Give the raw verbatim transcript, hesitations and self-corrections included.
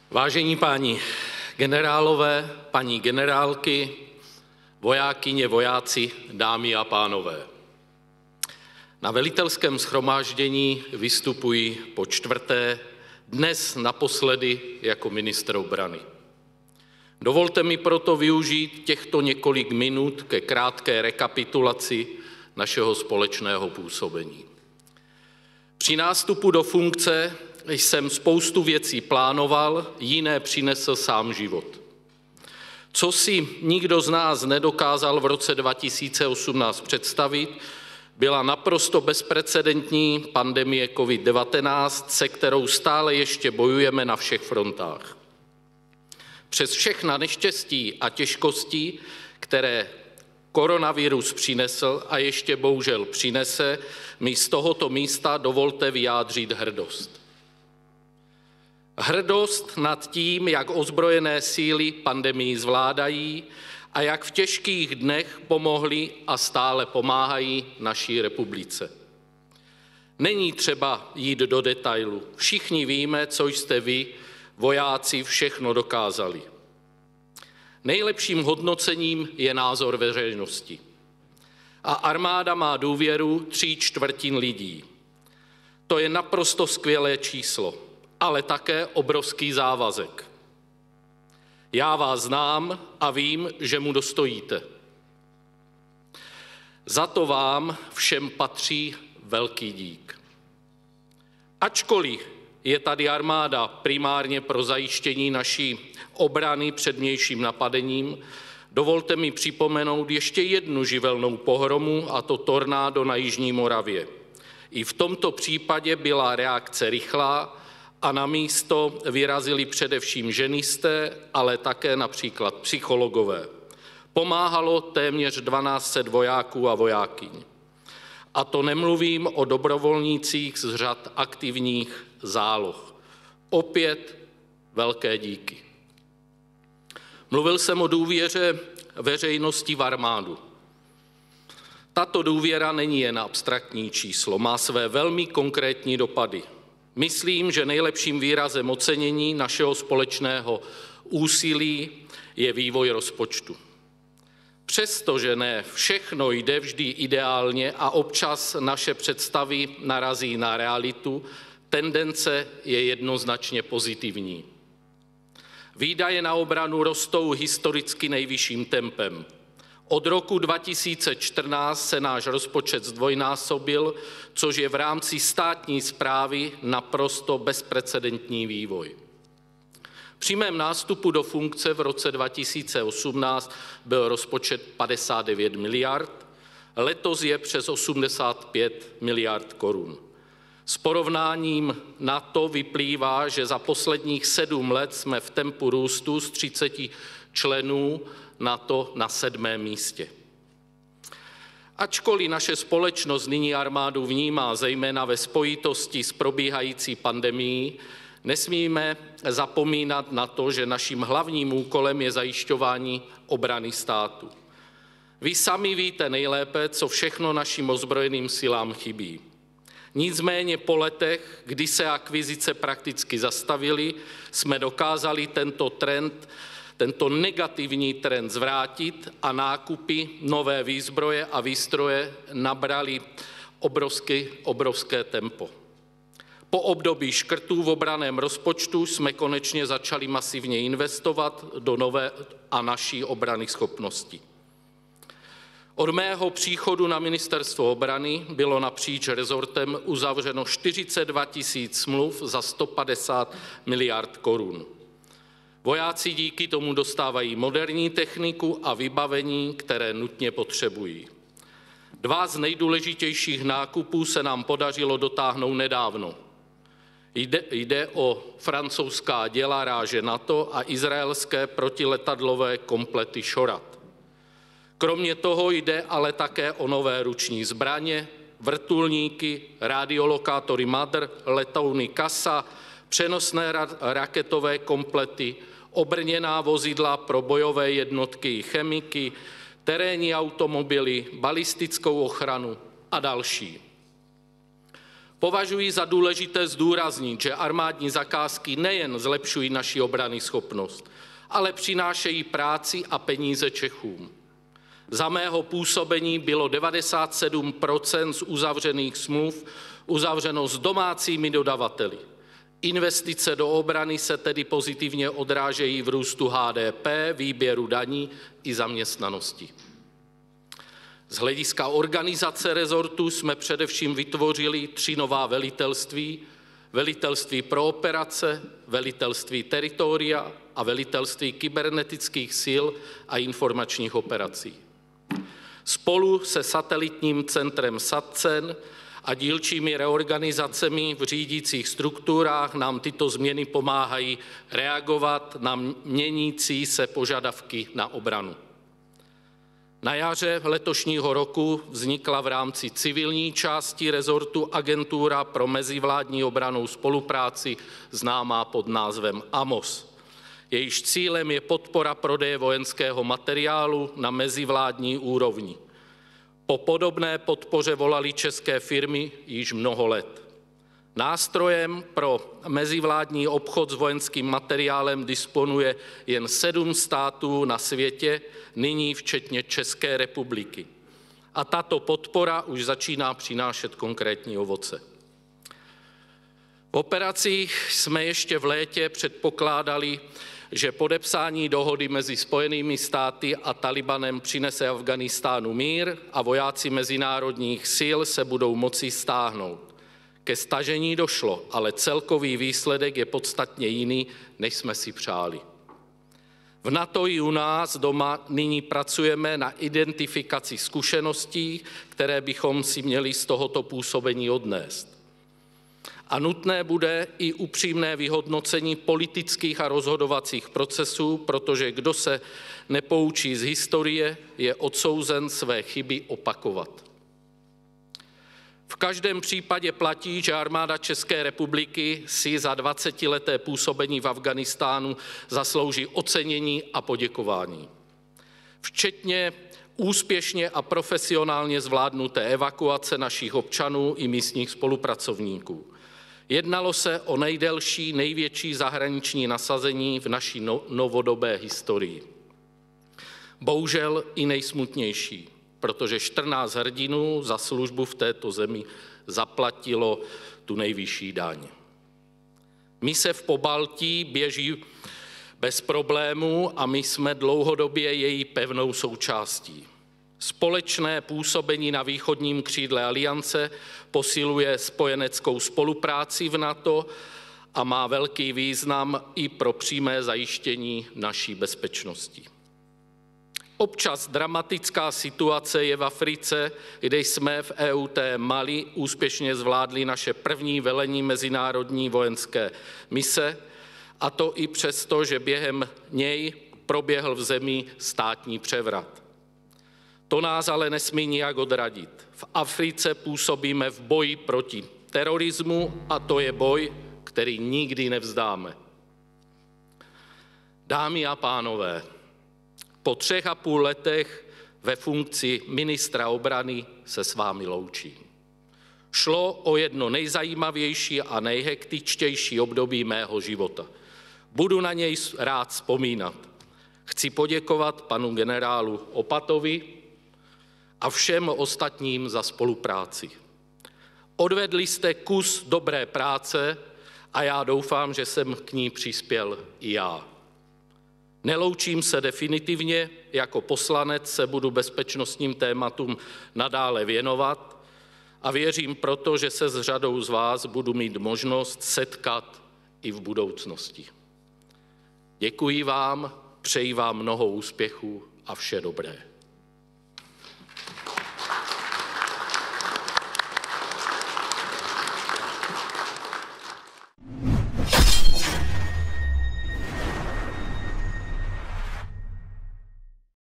Vážení páni generálové, paní generálky, vojákyně, vojáci, dámy a pánové. Na velitelském shromáždění vystupuji po čtvrté, dnes naposledy jako ministr obrany. Dovolte mi proto využít těchto několik minut ke krátké rekapitulaci našeho společného působení. Při nástupu do funkce jsem spoustu věcí plánoval, jiné přinesl sám život. Co si nikdo z nás nedokázal v roce dva tisíce osmnáct představit, byla naprosto bezprecedentní pandemie covid devatenáct, se kterou stále ještě bojujeme na všech frontách. Přes všechna neštěstí a těžkosti, které koronavirus přinesl a ještě bohužel přinese, mi z tohoto místa dovolte vyjádřit hrdost. Hrdost nad tím, jak ozbrojené síly pandemii zvládají a jak v těžkých dnech pomohli a stále pomáhají naší republice. Není třeba jít do detailu. Všichni víme, co jste vy, vojáci, všechno dokázali. Nejlepším hodnocením je názor veřejnosti. A armáda má důvěru tří čtvrtin lidí. To je naprosto skvělé číslo, ale také obrovský závazek. Já vás znám a vím, že mu dostojíte. Za to vám všem patří velký dík. Ačkoliv je tady armáda primárně pro zajištění naší obrany před vnějším napadením, dovolte mi připomenout ještě jednu živelnou pohromu, a to tornádo na Jižní Moravě. I v tomto případě byla reakce rychlá a na místo vyrazili především ženisté, ale také například psychologové. Pomáhalo téměř dvanáct set vojáků a vojákyň. A to nemluvím o dobrovolnících z řad aktivních záloh. Opět velké díky. Mluvil jsem o důvěře veřejnosti v armádu. Tato důvěra není jen abstraktní číslo, má své velmi konkrétní dopady. Myslím, že nejlepším výrazem ocenění našeho společného úsilí je vývoj rozpočtu. Přestože ne všechno jde vždy ideálně a občas naše představy narazí na realitu, tendence je jednoznačně pozitivní. Výdaje na obranu rostou historicky nejvyšším tempem. Od roku dva tisíce čtrnáct se náš rozpočet zdvojnásobil, což je v rámci státní správy naprosto bezprecedentní vývoj. Při mém nástupu do funkce v roce dva tisíce osmnáct byl rozpočet padesát devět miliard, letos je přes osmdesát pět miliard korun. S porovnáním na to vyplývá, že za posledních sedm let jsme v tempu růstu z třiceti členů NATO na sedmém místě. Ačkoliv naše společnost nyní armádu vnímá zejména ve spojitosti s probíhající pandemií, nesmíme zapomínat na to, že naším hlavním úkolem je zajišťování obrany státu. Vy sami víte nejlépe, co všechno našim ozbrojeným silám chybí. Nicméně po letech, kdy se akvizice prakticky zastavily, jsme dokázali tento trend, tento negativní trend zvrátit a nákupy nové výzbroje a výstroje nabrali obrovské, obrovské tempo. Po období škrtů v obranném rozpočtu jsme konečně začali masivně investovat do nové a naší obrany schopnosti. Od mého příchodu na ministerstvo obrany bylo napříč rezortem uzavřeno čtyřicet dva tisíc smluv za sto padesát miliard korun. Vojáci díky tomu dostávají moderní techniku a vybavení, které nutně potřebují. Dva z nejdůležitějších nákupů se nám podařilo dotáhnout nedávno. Jde, jde o francouzská děla ráže NATO a izraelské protiletadlové komplety Šorat. Kromě toho jde ale také o nové ruční zbraně, vrtulníky, radiolokátory Madr, letouny Kasa, přenosné ra- raketové komplety, obrněná vozidla pro bojové jednotky i chemiky, terénní automobily, balistickou ochranu a další. Považuji za důležité zdůraznit, že armádní zakázky nejen zlepšují naši obranyschopnost, ale přinášejí práci a peníze Čechům. Za mého působení bylo devadesát sedm procent z uzavřených smluv uzavřeno s domácími dodavateli. Investice do obrany se tedy pozitivně odrážejí v růstu H D P, výběru daní i zaměstnanosti. Z hlediska organizace rezortu jsme především vytvořili tři nová velitelství. Velitelství pro operace, velitelství teritoria a velitelství kybernetických sil a informačních operací. Spolu se satelitním centrem SATCEN a dílčími reorganizacemi v řídících strukturách nám tyto změny pomáhají reagovat na měnící se požadavky na obranu. Na jaře letošního roku vznikla v rámci civilní části rezortu Agentura pro mezivládní obrannou spolupráci, známá pod názvem AMOS. Jejíž cílem je podpora prodeje vojenského materiálu na mezivládní úrovni. Po podobné podpoře volali české firmy již mnoho let. Nástrojem pro mezivládní obchod s vojenským materiálem disponuje jen sedm států na světě, nyní včetně České republiky. A tato podpora už začíná přinášet konkrétní ovoce. V operacích jsme ještě v létě předpokládali, že podepsání dohody mezi Spojenými státy a Talibanem přinese Afghánistánu mír a vojáci mezinárodních sil se budou moci stáhnout. Ke stažení došlo, ale celkový výsledek je podstatně jiný, než jsme si přáli. V NATO i u nás doma nyní pracujeme na identifikaci zkušeností, které bychom si měli z tohoto působení odnést. A nutné bude i upřímné vyhodnocení politických a rozhodovacích procesů, protože kdo se nepoučí z historie, je odsouzen své chyby opakovat. V každém případě platí, že armáda České republiky si za dvacetileté působení v Afghánistánu zaslouží ocenění a poděkování. Včetně úspěšně a profesionálně zvládnuté evakuace našich občanů i místních spolupracovníků. Jednalo se o nejdelší, největší zahraniční nasazení v naší novodobé historii. Bohužel i nejsmutnější, protože čtrnáct hrdinů za službu v této zemi zaplatilo tu nejvyšší daň. Mise v Pobaltí běží bez problémů a my jsme dlouhodobě její pevnou součástí. Společné působení na východním křídle aliance posiluje spojeneckou spolupráci v NATO a má velký význam i pro přímé zajištění naší bezpečnosti. Občas dramatická situace je v Africe, kde jsme v E U T Mali úspěšně zvládli naše první velení mezinárodní vojenské mise, a to i přesto, že během něj proběhl v zemi státní převrat. To nás ale nesmí nijak odradit. V Africe působíme v boji proti terorismu a to je boj, který nikdy nevzdáme. Dámy a pánové, po třech a půl letech ve funkci ministra obrany se s vámi loučím. Šlo o jedno nejzajímavější a nejhektičtější období mého života. Budu na něj rád vzpomínat. Chci poděkovat panu generálu Opatovi a všem ostatním za spolupráci. Odvedli jste kus dobré práce a já doufám, že jsem k ní přispěl i já. Neloučím se definitivně, jako poslanec se budu bezpečnostním tématům nadále věnovat a věřím proto, že se s řadou z vás budu mít možnost setkat i v budoucnosti. Děkuji vám, přeji vám mnoho úspěchů a vše dobré.